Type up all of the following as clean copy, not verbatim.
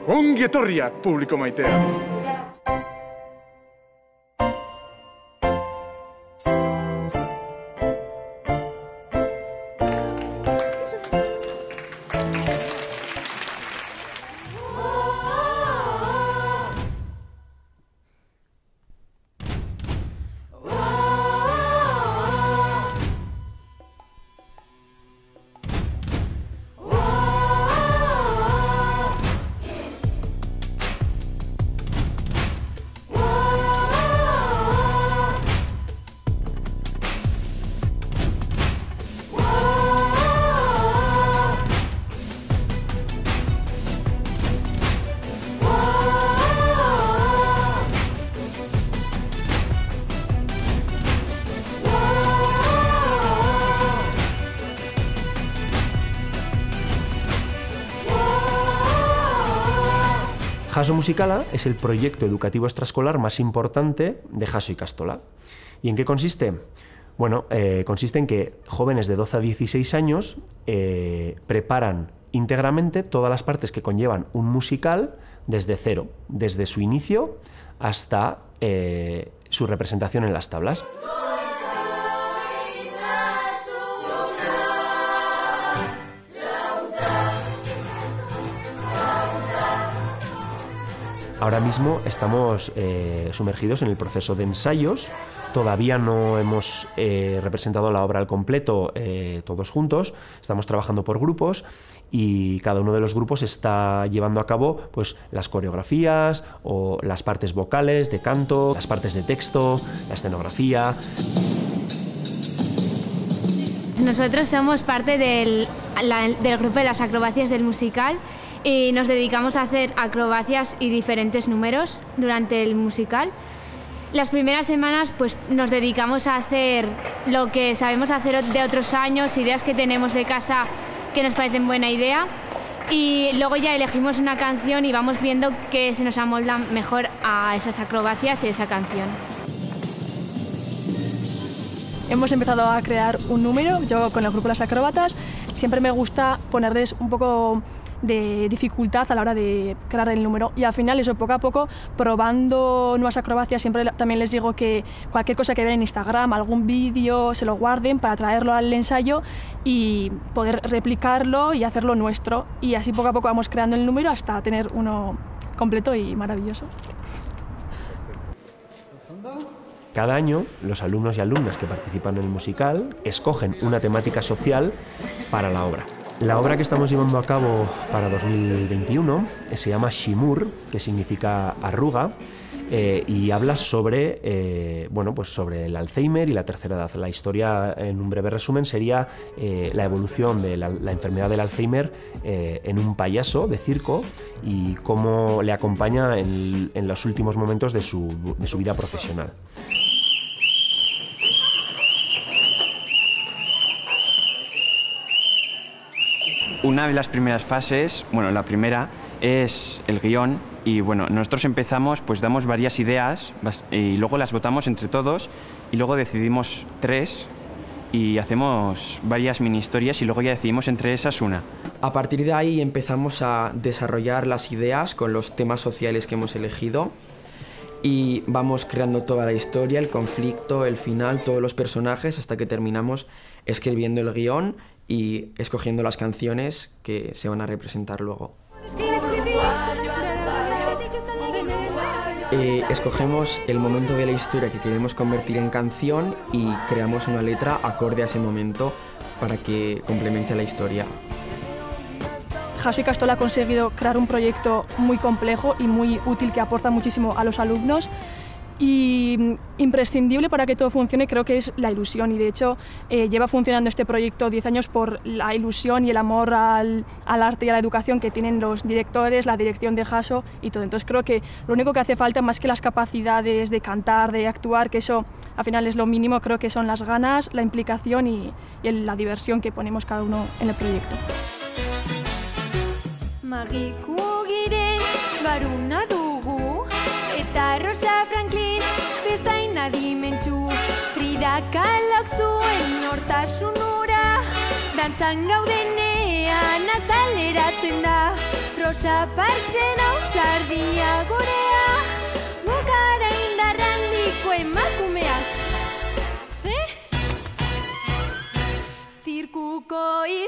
Ongi etorriak publiko maitea. Jaso Musikala es el proyecto educativo extraescolar más importante de Jaso Ikastola. ¿Y en qué consiste? Bueno, consiste en que jóvenes de 12 a 16 años preparan íntegramente todas las partes que conllevan un musical desde cero, desde su inicio hasta su representación en las tablas. Ahora mismo estamos sumergidos en el proceso de ensayos. Todavía no hemos representado la obra al completo todos juntos. Estamos trabajando por grupos y cada uno de los grupos está llevando a cabo pues, las coreografías o las partes vocales de canto, las partes de texto, la escenografía. Nosotros somos parte del grupo de las acrobacias del musical. Y nos dedicamos a hacer acrobacias y diferentes números durante el musical. Las primeras semanas pues, nos dedicamos a hacer lo que sabemos hacer de otros años, ideas que tenemos de casa que nos parecen buena idea. Y luego ya elegimos una canción y vamos viendo que se nos amolda mejor a esas acrobacias y esa canción. Hemos empezado a crear un número, yo con el grupo Las Acróbatas. Siempre me gusta ponerles un poco de dificultad a la hora de crear el número y al final eso, poco a poco, probando nuevas acrobacias. Siempre también les digo que cualquier cosa que vean en Instagram, algún vídeo, se lo guarden para traerlo al ensayo y poder replicarlo y hacerlo nuestro, y así poco a poco vamos creando el número hasta tener uno completo y maravilloso. Cada año, los alumnos y alumnas que participan en el musical escogen una temática social para la obra. La obra que estamos llevando a cabo para 2021 se llama Shimur, que significa arruga, y habla sobre, bueno, pues sobre el Alzheimer y la tercera edad. La historia, en un breve resumen, sería la evolución de la enfermedad del Alzheimer en un payaso de circo y cómo le acompaña en los últimos momentos de su vida profesional. Una de las primeras fases, bueno, la primera es el guión y bueno, nosotros empezamos, pues damos varias ideas y luego las votamos entre todos y luego decidimos 3 y hacemos varias mini historias y luego ya decidimos entre esas una. A partir de ahí empezamos a desarrollar las ideas con los temas sociales que hemos elegido y vamos creando toda la historia, el conflicto, el final, todos los personajes hasta que terminamos escribiendo el guión y escogiendo las canciones que se van a representar luego. Escogemos el momento de la historia que queremos convertir en canción y creamos una letra acorde a ese momento para que complemente a la historia. Jaso Ikastola ha conseguido crear un proyecto muy complejo y muy útil que aporta muchísimo a los alumnos. Y imprescindible para que todo funcione creo que es la ilusión, y de hecho lleva funcionando este proyecto 10 años por la ilusión y el amor al arte y a la educación que tienen los directores, la dirección de Jaso y todo. Entonces creo que lo único que hace falta, más que las capacidades de cantar, de actuar, que eso al final es lo mínimo, creo que son las ganas, la implicación y la diversión que ponemos cada uno en el proyecto. Magiku giren garuna dugu eta Rosa Franklin bezain adimentsu Frida Kahlok zuen nortasun hura dantzan gaudenean azaleratzen da Rosa Parksen ausardia gurea, gukara indarrandiko emakumeak. Zirkuko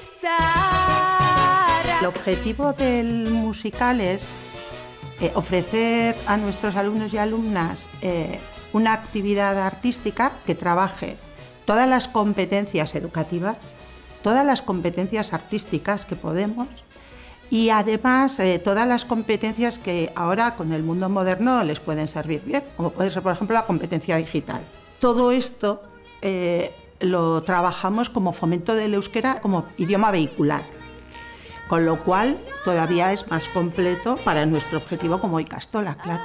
izarra. El objetivo del musical es ofrecer a nuestros alumnos y alumnas una actividad artística que trabaje todas las competencias educativas, todas las competencias artísticas que podemos y además todas las competencias que ahora con el mundo moderno les pueden servir bien, como puede ser por ejemplo la competencia digital. Todo esto lo trabajamos como fomento del euskera como idioma vehicular, con lo cual todavía es más completo para nuestro objetivo como ikastola, claro.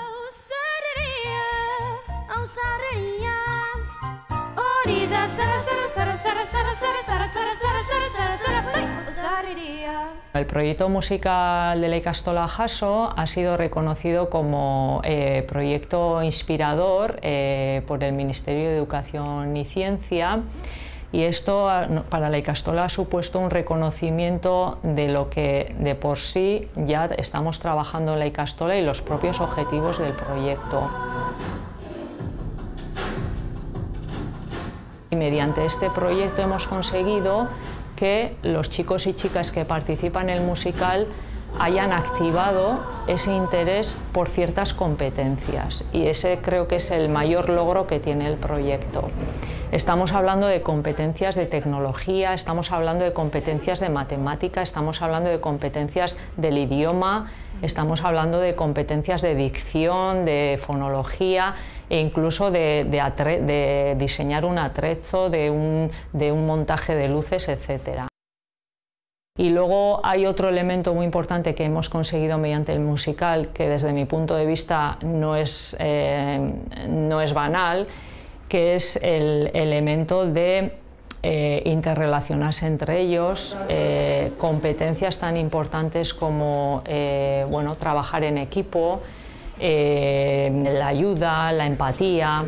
El proyecto musical de la ikastola Jaso ha sido reconocido como proyecto inspirador por el Ministerio de Educación y Ciencia, y esto para la ikastola ha supuesto un reconocimiento de lo que de por sí ya estamos trabajando en la ikastola y los propios objetivos del proyecto. Y mediante este proyecto hemos conseguido que los chicos y chicas que participan en el musical hayan activado ese interés por ciertas competencias, y ese creo que es el mayor logro que tiene el proyecto. Estamos hablando de competencias de tecnología, estamos hablando de competencias de matemática, estamos hablando de competencias del idioma, estamos hablando de competencias de dicción, de fonología e incluso de diseñar un atrezo, de un montaje de luces, etc. Y luego hay otro elemento muy importante que hemos conseguido mediante el musical, que desde mi punto de vista no es banal, que es el elemento de interrelacionarse entre ellos, competencias tan importantes como bueno, trabajar en equipo, la ayuda, la empatía.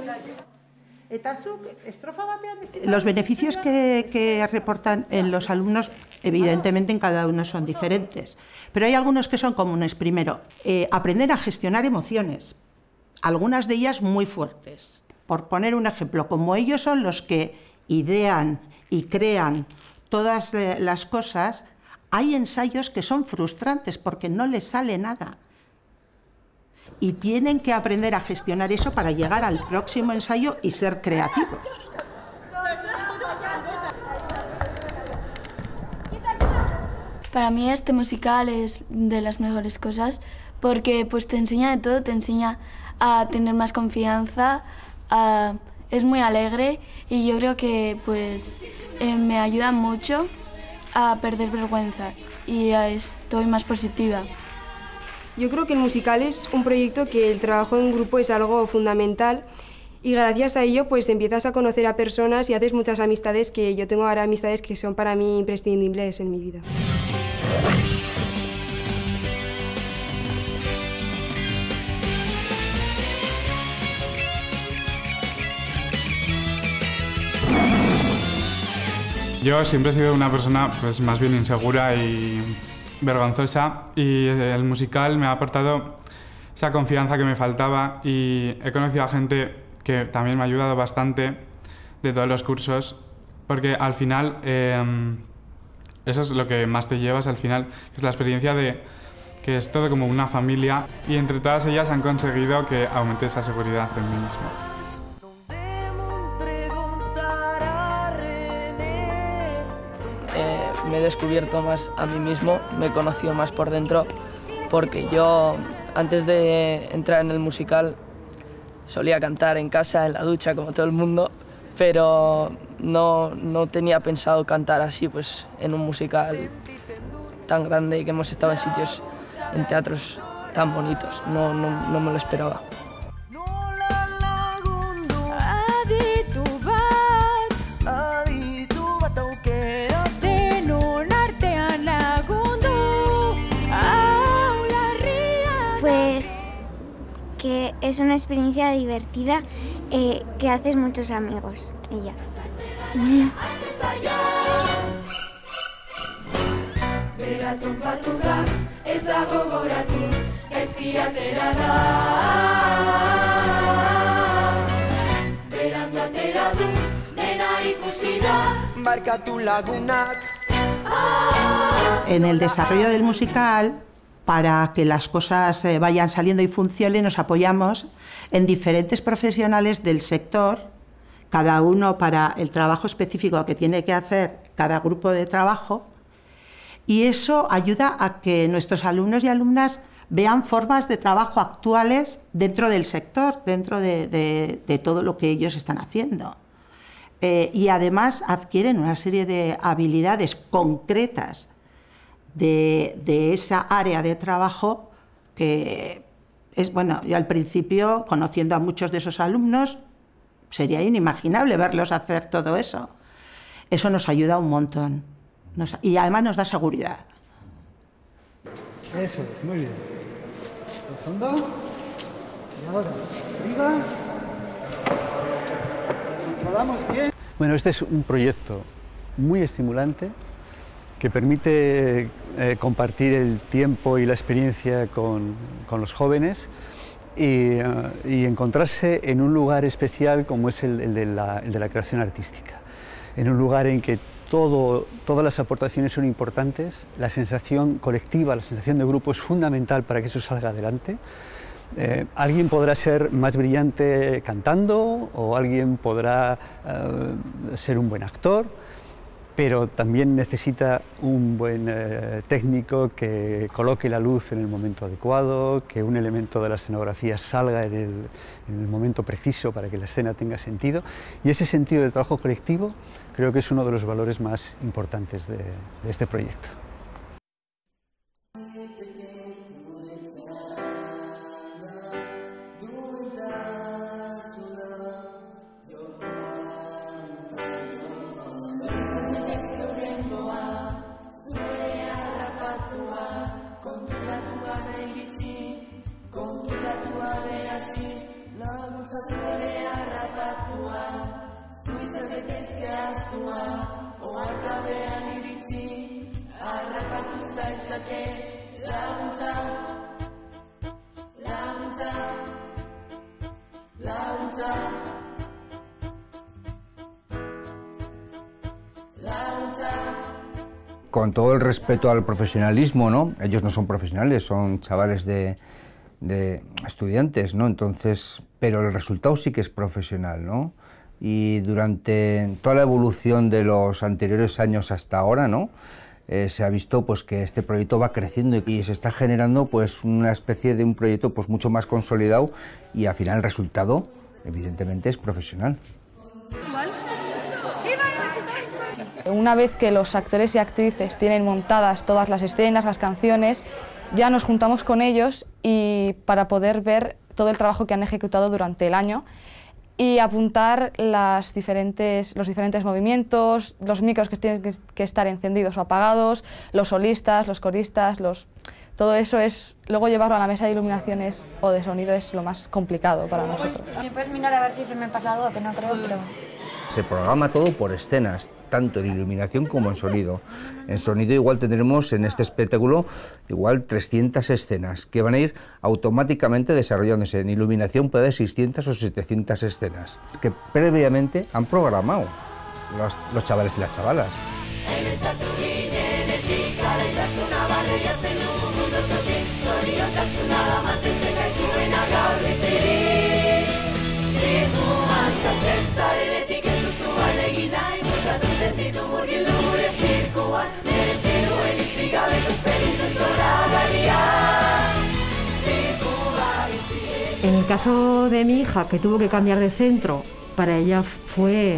Los beneficios que reportan en los alumnos, evidentemente en cada uno son diferentes, pero hay algunos que son comunes. Primero, aprender a gestionar emociones, algunas de ellas muy fuertes. Por poner un ejemplo, como ellos son los que idean y crean todas las cosas, hay ensayos que son frustrantes porque no les sale nada. Y tienen que aprender a gestionar eso para llegar al próximo ensayo y ser creativos. Para mí este musical es de las mejores cosas porque pues, te enseña de todo, te enseña a tener más confianza, es muy alegre y yo creo que pues, me ayuda mucho a perder vergüenza y estoy más positiva. Yo creo que el musical es un proyecto que el trabajo en grupo es algo fundamental y gracias a ello pues empiezas a conocer a personas y haces muchas amistades, que yo tengo ahora amistades que son para mí imprescindibles en mi vida. Yo siempre he sido una persona pues, más bien insegura y vergonzosa, y el musical me ha aportado esa confianza que me faltaba y he conocido a gente que también me ha ayudado bastante de todos los cursos, porque al final eso es lo que más te llevas al final, que es la experiencia de que es todo como una familia, y entre todas ellas han conseguido que aumente esa seguridad en mí mismo. Me he descubierto más a mí mismo, me he conocido más por dentro, porque yo antes de entrar en el musical solía cantar en casa, en la ducha, como todo el mundo, pero no tenía pensado cantar así, pues en un musical tan grande, que hemos estado en sitios, en teatros tan bonitos, no me lo esperaba. Pues que es una experiencia divertida, que haces muchos amigos, y ya. Bera trumpatuta, ez dago gogoratu, gaizki atera da. Berandu atera du, dena ikusi da, barkatu lagunak. En el desarrollo del musical, para que las cosas vayan saliendo y funcionen, nos apoyamos en diferentes profesionales del sector, cada uno para el trabajo específico que tiene que hacer cada grupo de trabajo, y eso ayuda a que nuestros alumnos y alumnas vean formas de trabajo actuales dentro del sector, dentro de todo lo que ellos están haciendo. Y además adquieren una serie de habilidades concretas de esa área de trabajo que es, bueno, yo al principio, conociendo a muchos de esos alumnos, sería inimaginable verlos hacer todo eso. Eso nos ayuda un montón y además nos da seguridad. Eso es, muy bien. Fondo. Y ahora, arriba. Controlamos bien. Bueno, este es un proyecto muy estimulante que permite compartir el tiempo y la experiencia con los jóvenes y encontrarse en un lugar especial como es el de la creación artística, en un lugar en que todas las aportaciones son importantes, la sensación colectiva, la sensación de grupo es fundamental para que eso salga adelante. Alguien podrá ser más brillante cantando o alguien podrá ser un buen actor, pero también necesita un buen técnico que coloque la luz en el momento adecuado, que un elemento de la escenografía salga en el momento preciso para que la escena tenga sentido. Y ese sentido del trabajo colectivo creo que es uno de los valores más importantes de este proyecto. Con todo el respeto al profesionalismo, ¿no? Ellos no son profesionales, son chavales de estudiantes, ¿no? Entonces, pero el resultado sí que es profesional, ¿no? Y durante toda la evolución de los anteriores años hasta ahora, ¿no? Se ha visto pues que este proyecto va creciendo y se está generando pues una especie de un proyecto pues mucho más consolidado y al final el resultado evidentemente es profesional. Una vez que los actores y actrices tienen montadas todas las escenas, las canciones, ya nos juntamos con ellos y para poder ver todo el trabajo que han ejecutado durante el año y apuntar los diferentes movimientos, los micros que tienen que estar encendidos o apagados, los solistas, los coristas, todo eso es, luego llevarlo a la mesa de iluminaciones o de sonido es lo más complicado para nosotros. ¿Me puedes mirar a ver si se me ha pasado? Que no creo, pero... Se programa todo por escenas, tanto en iluminación como en sonido. En sonido igual tendremos en este espectáculo igual 300 escenas que van a ir automáticamente desarrollándose. En iluminación puede haber 600 o 700 escenas que previamente han programado los chavales y las chavalas. En el caso de mi hija, que tuvo que cambiar de centro, para ella fue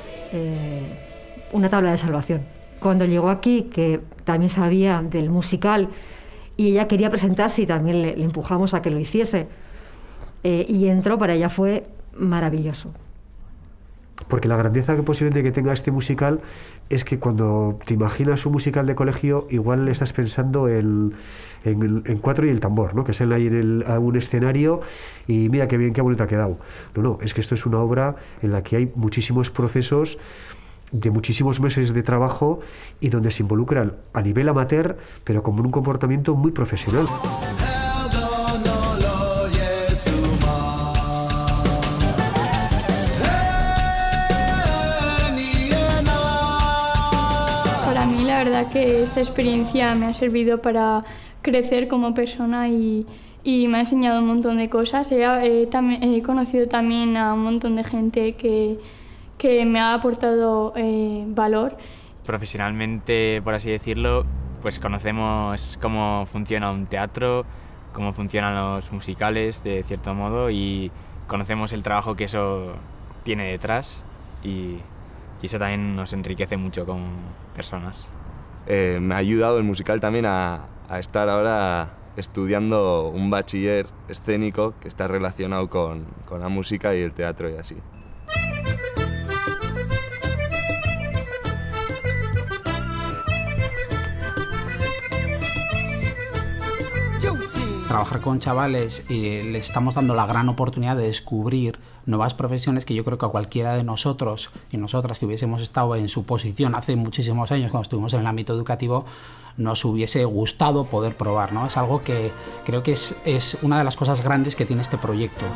una tabla de salvación. Cuando llegó aquí, que también sabía del musical y ella quería presentarse y también le empujamos a que lo hiciese, y entró, para ella fue maravilloso. Porque la grandeza que posiblemente que tenga este musical es que cuando te imaginas un musical de colegio, igual estás pensando en Cuatro y el tambor, ¿no? Que es el ir a un escenario y mira qué bien, qué bonito ha quedado. No, es que esto es una obra en la que hay muchísimos procesos de muchísimos meses de trabajo y donde se involucran a nivel amateur, pero con un comportamiento muy profesional. Para mí la verdad que esta experiencia me ha servido para crecer como persona y me ha enseñado un montón de cosas. He conocido también a un montón de gente que me ha aportado valor. Profesionalmente, por así decirlo, pues conocemos cómo funciona un teatro, cómo funcionan los musicales de cierto modo y conocemos el trabajo que eso tiene detrás y eso también nos enriquece mucho como personas. Me ha ayudado el musical también a estar ahora estudiando un bachiller escénico que está relacionado con la música y el teatro y así. Trabajar con chavales y les estamos dando la gran oportunidad de descubrir nuevas profesiones que yo creo que a cualquiera de nosotros y nosotras que hubiésemos estado en su posición hace muchísimos años cuando estuvimos en el ámbito educativo nos hubiese gustado poder probar, ¿no? Es algo que creo que es una de las cosas grandes que tiene este proyecto.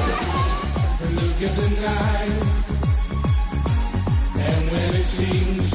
Look at the night, and when it seems